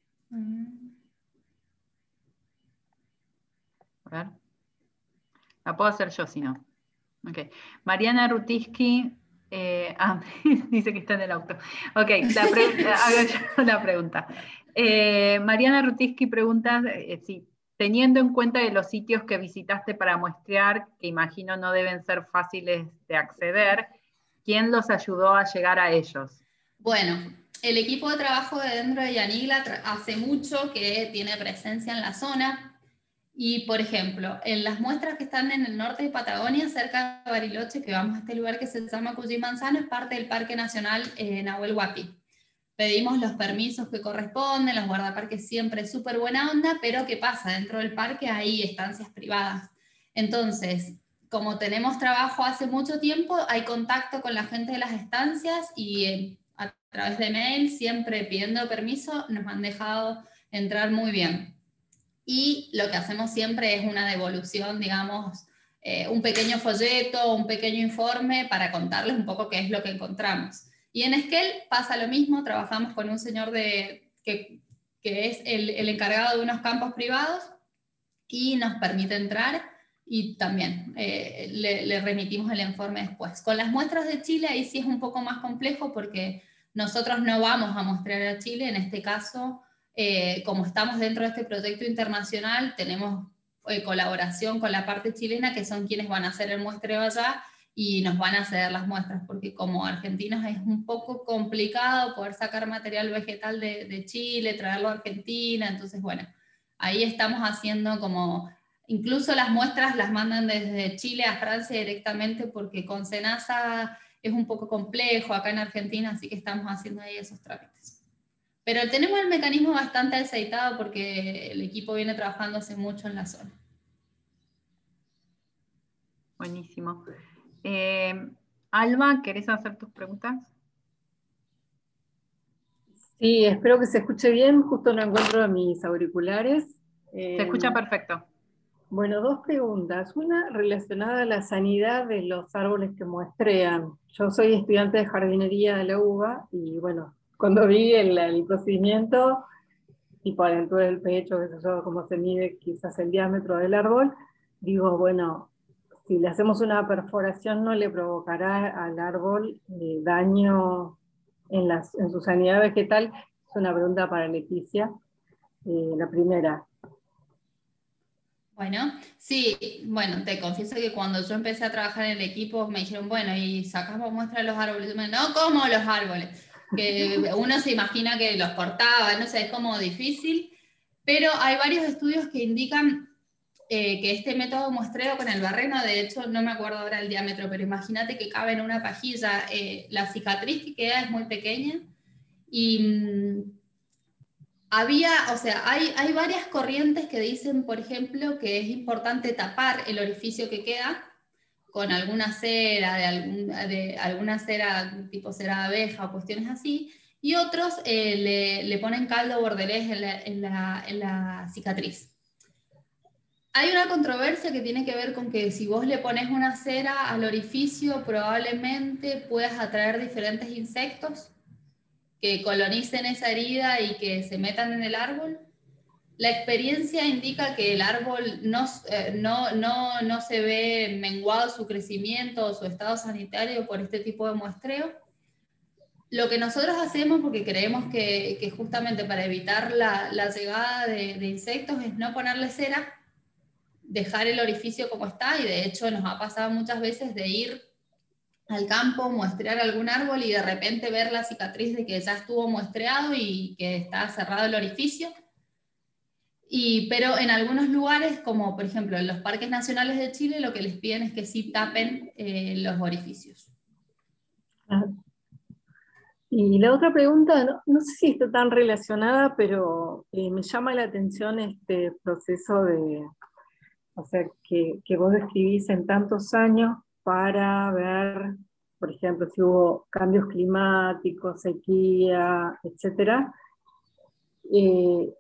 a ver. La puedo hacer yo, si no. Okay. Mariana Rutiski, eh, ah, dice que está en el auto. Ok, la hago yo la pregunta. Eh, Mariana Rutiski pregunta eh, si, teniendo en cuenta de los sitios que visitaste para muestrear, que imagino no deben ser fáciles de acceder, ¿quién los ayudó a llegar a ellos? Bueno, el equipo de trabajo de dentro de Yanigla hace mucho que tiene presencia en la zona. Y, por ejemplo, en las muestras que están en el norte de Patagonia, cerca de Bariloche, que vamos a este lugar que se llama Cuyí Manzano, es parte del Parque Nacional eh, Nahuel Huapi. Pedimos los permisos que corresponden, los guardaparques siempre súper buena onda, pero ¿qué pasa? Dentro del parque hay estancias privadas. Entonces, como tenemos trabajo hace mucho tiempo, hay contacto con la gente de las estancias y eh, a través de mail, siempre pidiendo permiso, nos han dejado entrar muy bien. Y lo que hacemos siempre es una devolución, digamos, eh, un pequeño folleto, un pequeño informe para contarles un poco qué es lo que encontramos. Y en Esquel pasa lo mismo, trabajamos con un señor de, que, que es el, el encargado de unos campos privados y nos permite entrar y también eh, le, le remitimos el informe después. Con las muestras de Chile ahí sí es un poco más complejo porque nosotros no vamos a mostrar a Chile, en este caso, eh, como estamos dentro de este proyecto internacional, tenemos eh, colaboración con la parte chilena, que son quienes van a hacer el muestreo allá y nos van a ceder las muestras, porque como argentinos es un poco complicado poder sacar material vegetal de, de Chile, traerlo a Argentina, entonces bueno, ahí estamos haciendo como, incluso las muestras las mandan desde Chile a Francia directamente porque con SENASA es un poco complejo acá en Argentina, así que estamos haciendo ahí esos trámites. Pero tenemos el mecanismo bastante aceitado porque el equipo viene trabajando hace mucho en la zona. Buenísimo. Eh, Alba, ¿querés hacer tus preguntas? Sí, espero que se escuche bien, justo no encuentro mis auriculares. Se eh, escucha perfecto. Bueno, dos preguntas. Una relacionada a la sanidad de los árboles que muestrean. Yo soy estudiante de jardinería de la U B A y bueno, cuando vi el, el procedimiento, tipo a la altura del pecho, qué sé yo, cómo se mide quizás el diámetro del árbol, digo, bueno, si le hacemos una perforación no le provocará al árbol eh, daño en, las, en su sanidad vegetal. Es una pregunta para Leticia. Eh, la primera. Bueno, sí, bueno, te confieso que cuando yo empecé a trabajar en el equipo me dijeron, bueno, y sacamos muestra de los árboles. Y me, no, ¿cómo los árboles? Que uno se imagina que los cortaba, no sé, es como difícil, pero hay varios estudios que indican eh, que este método de muestreo con el barreno, de hecho, no me acuerdo ahora el diámetro, pero imagínate que cabe en una pajilla, eh, la cicatriz que queda es muy pequeña, y mmm, había, o sea, hay, hay varias corrientes que dicen, por ejemplo, que es importante tapar el orificio que queda con alguna cera, de, algún, de alguna cera tipo cera de abeja o cuestiones así, y otros eh, le, le ponen caldo bordelés en la, en, la, en la cicatriz. Hay una controversia que tiene que ver con que si vos le pones una cera al orificio, probablemente puedas atraer diferentes insectos que colonicen esa herida y que se metan en el árbol. La experiencia indica que el árbol no, eh, no, no, no se ve menguado su crecimiento o su estado sanitario por este tipo de muestreo. Lo que nosotros hacemos, porque creemos que, que justamente para evitar la, la llegada de, de insectos, es no ponerle cera, dejar el orificio como está, y de hecho nos ha pasado muchas veces de ir al campo, muestrear algún árbol y de repente ver la cicatriz de que ya estuvo muestreado y que está cerrado el orificio. Y, pero en algunos lugares, como por ejemplo en los parques nacionales de Chile, lo que les piden es que sí tapen eh, los orificios. Ah. Y la otra pregunta, no, no sé si está tan relacionada, pero eh, me llama la atención este proceso de, o sea, que, que vos describís en tantos años para ver, por ejemplo, si hubo cambios climáticos, sequía, etcétera. Eh,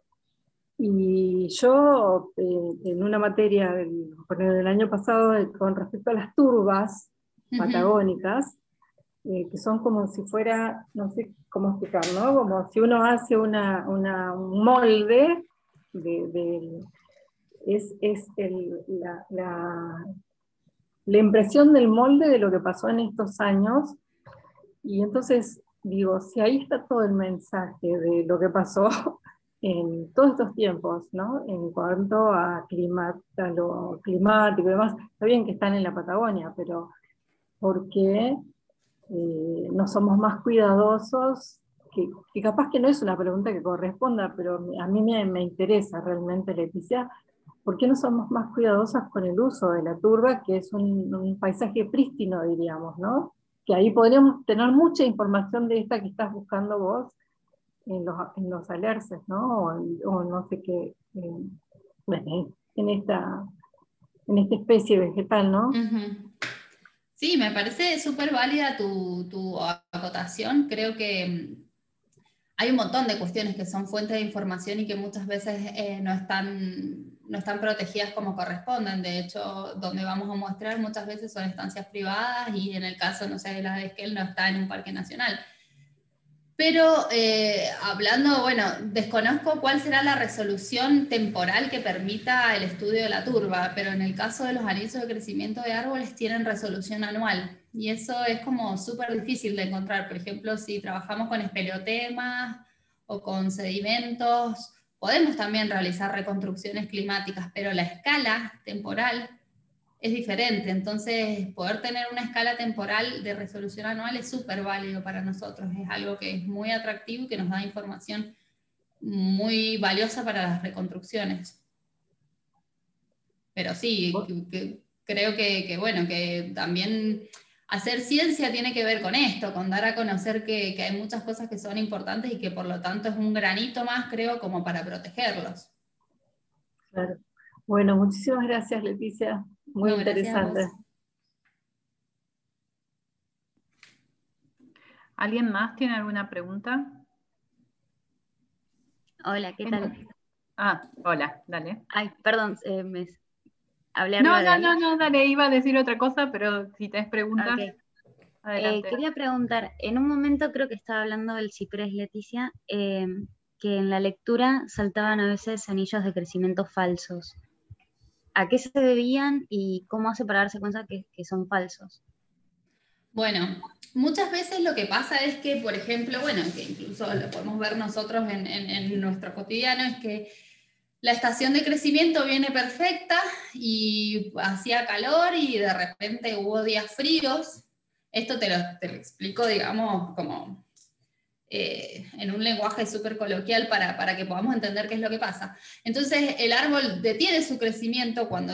y yo, eh, en una materia del, del año pasado, eh, con respecto a las turbas uh-huh. patagónicas, eh, que son como si fuera, no sé cómo explicar, ¿no? Como si uno hace una, una, un molde de... de es, es el, la, la, la impresión del molde de lo que pasó en estos años, y entonces digo, si ahí está todo el mensaje de lo que pasó en todos estos tiempos, ¿no? En cuanto a, clima, a lo climático y demás, está bien que están en la Patagonia, pero ¿por qué eh, no somos más cuidadosos? Que, que capaz que no es una pregunta que corresponda, pero a mí me, me interesa realmente, Leticia. ¿Por qué no somos más cuidadosas con el uso de la turba, que es un, un paisaje prístino, diríamos, ¿no? Que ahí podríamos tener mucha información de esta que estás buscando vos en los, en los alerces, ¿no? O, o no sé qué, en, en, esta, en esta especie vegetal, ¿no? Uh-huh. Sí, me parece súper válida tu, tu acotación. Creo que hay un montón de cuestiones que son fuentes de información y que muchas veces eh, no, están, no están protegidas como corresponden. De hecho, donde vamos a mostrar muchas veces son estancias privadas y en el caso, no sé, de la de Esquel no está en un parque nacional. Pero eh, hablando, bueno, desconozco cuál será la resolución temporal que permita el estudio de la turba, pero en el caso de los anillos de crecimiento de árboles tienen resolución anual, y eso es como súper difícil de encontrar. Por ejemplo, si trabajamos con espeleotemas o con sedimentos, podemos también realizar reconstrucciones climáticas, pero la escala temporal es diferente. Entonces poder tener una escala temporal de resolución anual es súper válido para nosotros, es algo que es muy atractivo y que nos da información muy valiosa para las reconstrucciones. Pero sí, que, que, creo que, que, bueno, que también hacer ciencia tiene que ver con esto, con dar a conocer que, que hay muchas cosas que son importantes y que por lo tanto es un granito más, creo, como para protegerlos. Claro. Bueno, muchísimas gracias, Leticia. Muy no, interesante. ¿Alguien más tiene alguna pregunta? Hola, ¿qué tal? Ah, hola, dale. Ay, perdón, eh, me hablé No, arriba no, de no, no, dale, iba a decir otra cosa, pero si tenés preguntas, okay. adelante. Eh, quería preguntar, en un momento creo que estaba hablando del ciprés, Leticia, eh, que en la lectura saltaban a veces anillos de crecimiento falsos. ¿A qué se debían y cómo hace para darse cuenta que, que son falsos? Bueno, muchas veces lo que pasa es que, por ejemplo, bueno, que incluso lo podemos ver nosotros en, en, en nuestro cotidiano, es que la estación de crecimiento viene perfecta y hacía calor y de repente hubo días fríos. Esto te lo, te lo explico, digamos, como eh, en un lenguaje súper coloquial para, para que podamos entender qué es lo que pasa. Entonces el árbol detiene su crecimiento cuando...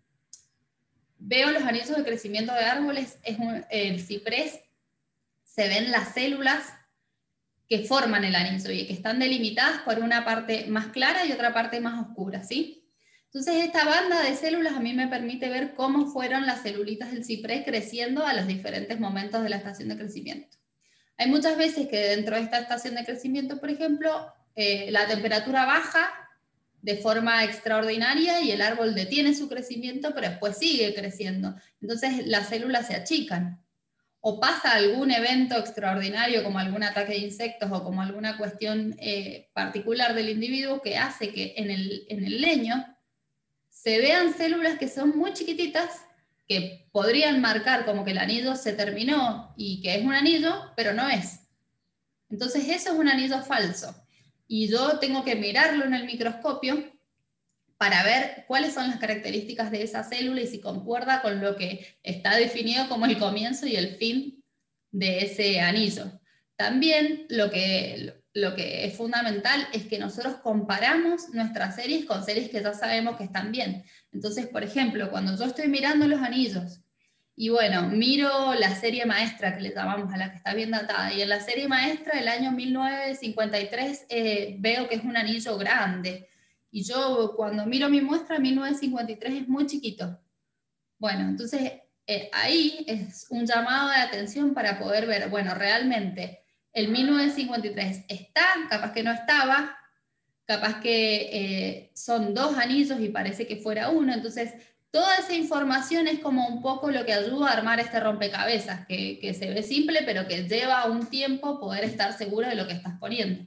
Veo los anillos de crecimiento de árboles, es un, el ciprés, se ven las células que forman el anillo y que están delimitadas por una parte más clara y otra parte más oscura, ¿sí? Entonces esta banda de células a mí me permite ver cómo fueron las celulitas del ciprés creciendo a los diferentes momentos de la estación de crecimiento. Hay muchas veces que dentro de esta estación de crecimiento, por ejemplo, eh, la temperatura baja de forma extraordinaria y el árbol detiene su crecimiento, pero después sigue creciendo. Entonces las células se achican. O pasa algún evento extraordinario como algún ataque de insectos o como alguna cuestión eh, particular del individuo que hace que en el, en el leño se vean células que son muy chiquititas, que podrían marcar como que el anillo se terminó y que es un anillo, pero no es. Entonces eso es un anillo falso. Y yo tengo que mirarlo en el microscopio para ver cuáles son las características de esa célula y si concuerda con lo que está definido como el comienzo y el fin de ese anillo. También lo que, lo que es fundamental es que nosotros comparamos nuestras series con series que ya sabemos que están bien. Entonces, por ejemplo, cuando yo estoy mirando los anillos, y bueno, miro la serie maestra que le llamamos, a la que está bien datada, y en la serie maestra del año mil novecientos cincuenta y tres eh, veo que es un anillo grande, y yo cuando miro mi muestra, mil novecientos cincuenta y tres es muy chiquito. Bueno, entonces eh, ahí es un llamado de atención para poder ver, bueno, realmente el mil novecientos cincuenta y tres está, capaz que no estaba, capaz que eh, son dos anillos y parece que fuera uno. Entonces toda esa información es como un poco lo que ayuda a armar este rompecabezas, que, que se ve simple, pero que lleva un tiempo poder estar seguro de lo que estás poniendo.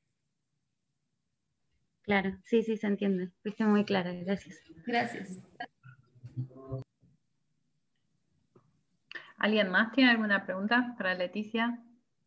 Claro, sí, sí, se entiende. Fuiste muy clara, gracias. Gracias. ¿Alguien más tiene alguna pregunta para Leticia?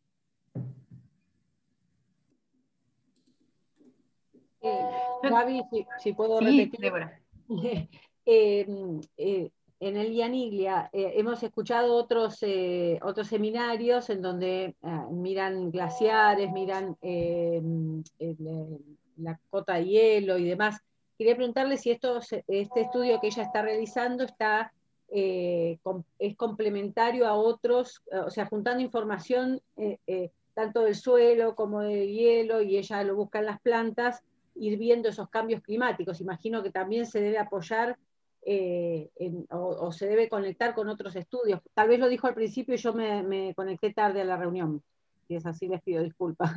Eh, Gaby, si, si puedo sí, repetir. Débora. eh, eh, en el IANIGLIA eh, hemos escuchado otros, eh, otros seminarios en donde eh, miran glaciares, miran eh, el, la cota de hielo y demás. Quería preguntarle si esto, este estudio que ella está realizando está, eh, com, es complementario a otros, o sea, juntando información eh, eh, tanto del suelo como del hielo, y ella lo busca en las plantas, ir viendo esos cambios climáticos. Imagino que también se debe apoyar eh, en, o, o se debe conectar con otros estudios. Tal vez lo dijo al principio y yo me, me conecté tarde a la reunión. Si es así, les pido disculpas.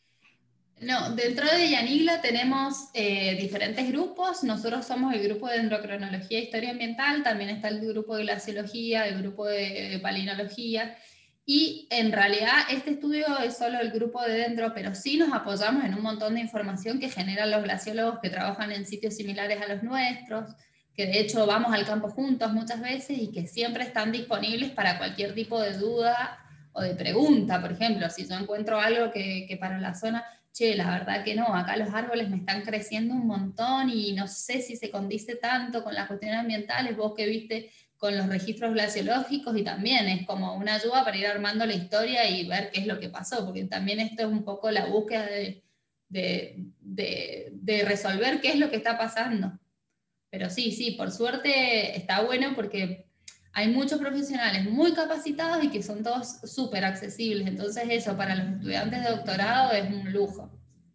No, dentro de Yanigla tenemos eh, diferentes grupos. Nosotros somos el grupo de Dendrocronología e Historia Ambiental, también está el grupo de Glaciología, el grupo de, de Palinología, y en realidad este estudio es solo el grupo de Dendro, pero sí nos apoyamos en un montón de información que generan los glaciólogos que trabajan en sitios similares a los nuestros, que de hecho vamos al campo juntos muchas veces y que siempre están disponibles para cualquier tipo de duda o de pregunta. Por ejemplo, si yo encuentro algo que, que para la zona... Che, la verdad que no, acá los árboles me están creciendo un montón y no sé si se condice tanto con las cuestiones ambientales, vos que viste con los registros glaciológicos, y también es como una ayuda para ir armando la historia y ver qué es lo que pasó, porque también esto es un poco la búsqueda de, de, de, de resolver qué es lo que está pasando. Pero sí, sí, por suerte está bueno porque hay muchos profesionales muy capacitados y que son todos súper accesibles. Entonces eso para los estudiantes de doctorado es un lujo.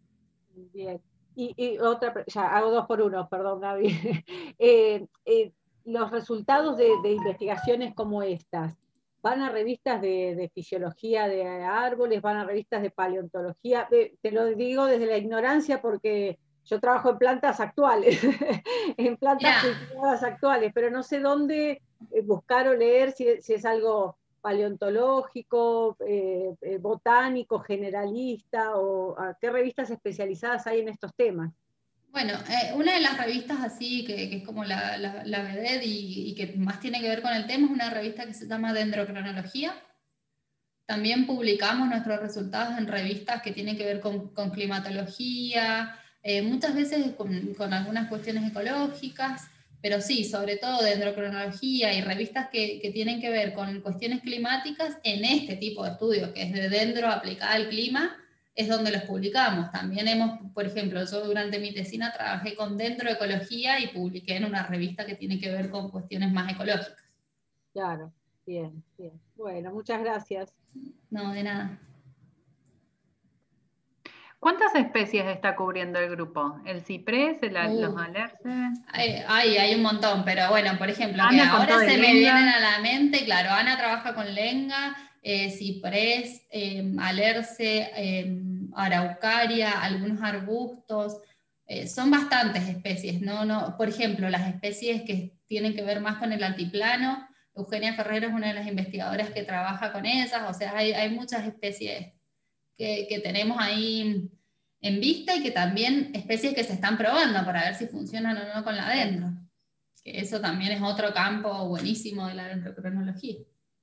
Bien. Y, y otra, ya hago dos por uno, perdón, Gaby. eh, eh, los resultados de, de investigaciones como estas, ¿van a revistas de, de fisiología de árboles? ¿Van a revistas de paleontología? De, te lo digo desde la ignorancia porque yo trabajo en plantas actuales, en plantas cultivadas actuales, pero no sé dónde buscar o leer si, si es algo paleontológico, eh, eh, botánico, generalista, o a qué revistas especializadas hay en estos temas. Bueno, eh, una de las revistas así, que, que es como la, la, la vedette y, y que más tiene que ver con el tema, es una revista que se llama Dendrocronología. También publicamos nuestros resultados en revistas que tienen que ver con, con climatología, eh, muchas veces con, con algunas cuestiones ecológicas, pero sí, sobre todo dendrocronología y revistas que, que tienen que ver con cuestiones climáticas en este tipo de estudios, que es de dendro aplicada al clima, es donde los publicamos. También hemos, por ejemplo, yo durante mi tesina trabajé con dendroecología y publiqué en una revista que tiene que ver con cuestiones más ecológicas. Claro, bien, bien. Bueno, muchas gracias. No, de nada. ¿Cuántas especies está cubriendo el grupo? ¿El ciprés, el, uh, los alerces? Hay, hay, hay un montón, pero bueno, por ejemplo, Ana, que ahora se me vienen a la mente, claro, Ana trabaja con lenga, eh, ciprés, eh, alerce, eh, araucaria, algunos arbustos, eh, son bastantes especies, ¿no? No, por ejemplo, las especies que tienen que ver más con el altiplano, Eugenia Ferrero es una de las investigadoras que trabaja con esas, o sea, hay, hay muchas especies que, que tenemos ahí en vista y que también especies que se están probando para ver si funcionan o no con la dendro. Que eso también es otro campo buenísimo de la dendrocronología.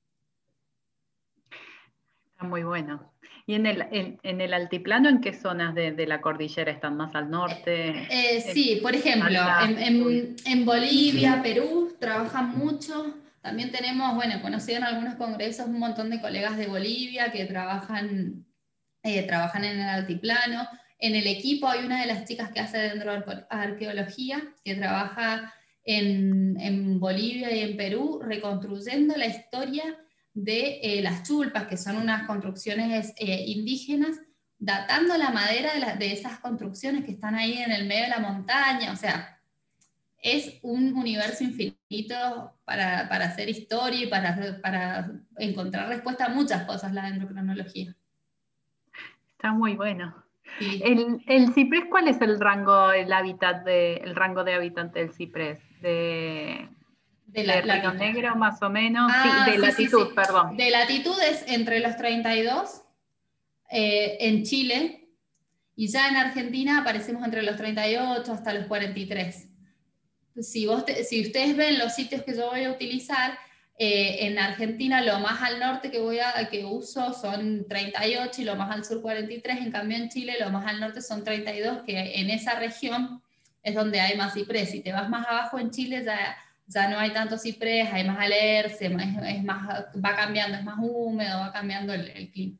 Está muy bueno. ¿Y en el, en, en el altiplano, en qué zonas de, de la cordillera están más al norte? Eh, eh, sí, por ejemplo, en, en, en Bolivia, Perú, trabajan mucho. También tenemos, bueno, conocido en algunos congresos un montón de colegas de Bolivia que trabajan, eh, trabajan en el altiplano. En el equipo hay una de las chicas que hace dendroarqueología, que trabaja en, en Bolivia y en Perú, reconstruyendo la historia de eh, las chulpas, que son unas construcciones eh, indígenas, datando la madera de, la, de esas construcciones que están ahí en el medio de la montaña. O sea, es un universo infinito para, para hacer historia y para, para encontrar respuesta a muchas cosas, la dendrocronología. Está muy bueno. Sí. El, el ciprés, ¿cuál es el rango, el hábitat de, el rango de hábitat del ciprés? De, de, la, de Río latitud. Negro, más o menos. Ah, sí, de sí, latitud, sí, sí. perdón. De latitud es entre los treinta y dos eh, en Chile, y ya en Argentina aparecemos entre los treinta y ocho hasta los cuarenta y tres. Si, vos te, si ustedes ven los sitios que yo voy a utilizar, Eh, en Argentina lo más al norte que, voy a, que uso son treinta y ocho y lo más al sur cuarenta y tres, en cambio en Chile lo más al norte son treinta y dos, que en esa región es donde hay más ciprés. Si te vas más abajo en Chile ya, ya no hay tanto ciprés, hay más alerce, es, es más, va cambiando, es más húmedo, va cambiando el, el clima.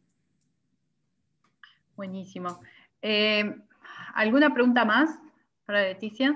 Buenísimo. Eh, ¿Alguna pregunta más para Leticia?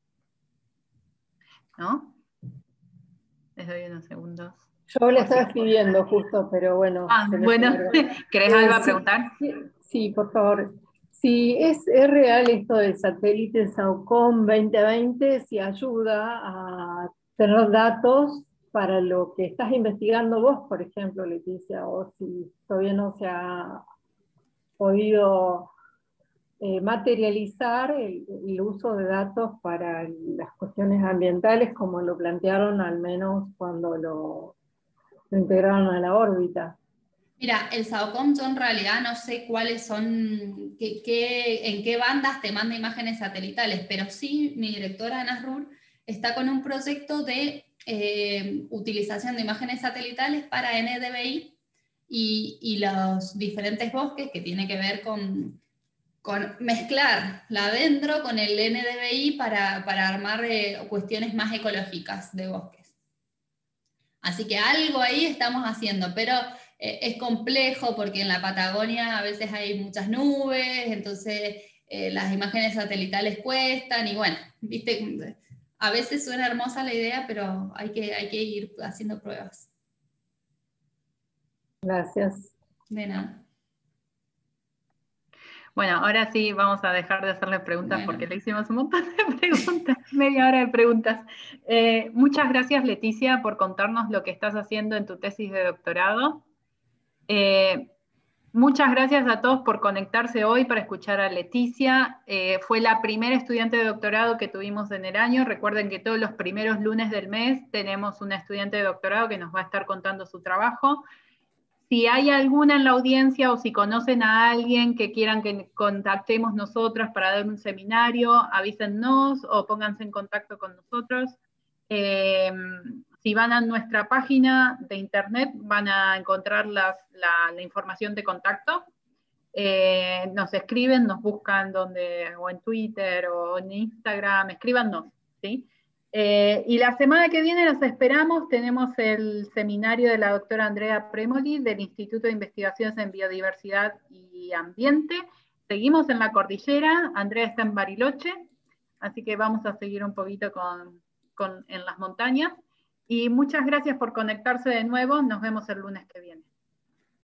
¿No? Les doy unos segundos. Yo le estaba escribiendo justo, pero bueno. Ah, bueno, ¿querés eh, algo a sí, preguntar? Sí, sí, por favor. si es, es real esto del satélite SAOCOM veinte veinte, si ayuda a tener datos para lo que estás investigando vos, por ejemplo, Leticia, o si todavía no se ha podido eh, materializar el, el uso de datos para las cuestiones ambientales, como lo plantearon al menos cuando lo, lo integraron a la órbita. Mira, el SAOCOM yo en realidad no sé cuáles son, qué, qué, en qué bandas te manda imágenes satelitales, pero sí mi directora Ana Ruhr está con un proyecto de eh, utilización de imágenes satelitales para N D V I y, y los diferentes bosques, que tiene que ver con, con mezclar la dendro con el N D V I para, para armar eh, cuestiones más ecológicas de bosques. Así que algo ahí estamos haciendo, pero eh, es complejo porque en la Patagonia a veces hay muchas nubes, entonces eh, las imágenes satelitales cuestan, y bueno, viste, a veces suena hermosa la idea, pero hay que, hay que ir haciendo pruebas. Gracias. De nada. Bueno, ahora sí vamos a dejar de hacerle preguntas, bueno, porque le hicimos un montón de preguntas, media hora de preguntas. Eh, muchas gracias, Leticia, por contarnos lo que estás haciendo en tu tesis de doctorado. Eh, muchas gracias a todos por conectarse hoy para escuchar a Leticia. Eh, fue la primera estudiante de doctorado que tuvimos en el año. Recuerden que todos los primeros lunes del mes tenemos una estudiante de doctorado que nos va a estar contando su trabajo. Si hay alguna en la audiencia o si conocen a alguien que quieran que contactemos nosotros para dar un seminario, avísennos o pónganse en contacto con nosotros. Eh, si van a nuestra página de internet van a encontrar las, la, la información de contacto. Eh, nos escriben, nos buscan donde, o en Twitter o en Instagram, escríbanos, ¿sí? Eh, y la semana que viene los esperamos, tenemos el seminario de la doctora Andrea Premoli del Instituto de Investigaciones en Biodiversidad y Ambiente. Seguimos en la cordillera, Andrea está en Bariloche, así que vamos a seguir un poquito con, con, en las montañas. Y muchas gracias por conectarse de nuevo, nos vemos el lunes que viene.